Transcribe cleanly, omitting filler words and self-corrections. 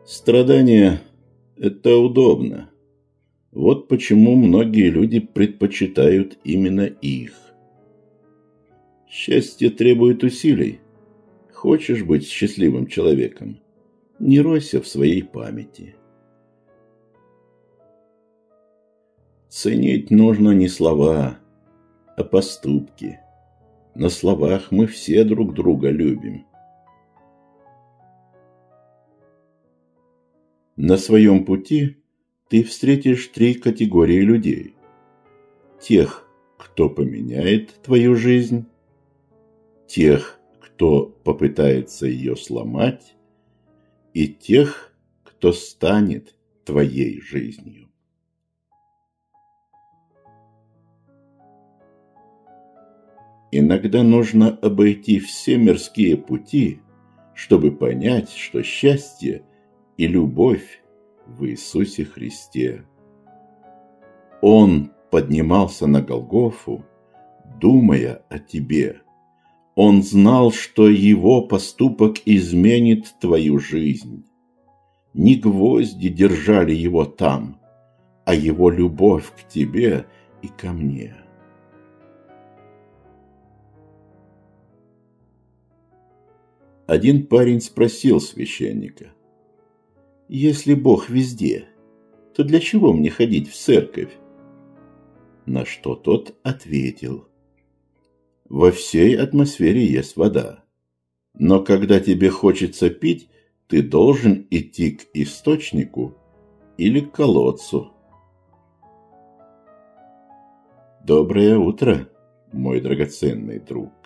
Страдания – это удобно. Вот почему многие люди предпочитают именно их. Счастье требует усилий. Хочешь быть счастливым человеком? Не ройся в своей памяти. Ценить нужно не слова, а поступки. На словах мы все друг друга любим. На своем пути ты встретишь 3 категории людей. Тех, кто поменяет твою жизнь, тех, кто попытается ее сломать, и тех, кто станет твоей жизнью. Иногда нужно обойти все мирские пути, чтобы понять, что счастье и любовь в Иисусе Христе. Он поднимался на Голгофу, думая о тебе. Он знал, что его поступок изменит твою жизнь. Не гвозди держали его там, а его любовь к тебе и ко мне. Один парень спросил священника: «Если Бог везде, то для чего мне ходить в церковь?» На что тот ответил: «Во всей атмосфере есть вода, но когда тебе хочется пить, ты должен идти к источнику или к колодцу». Доброе утро, мой драгоценный друг.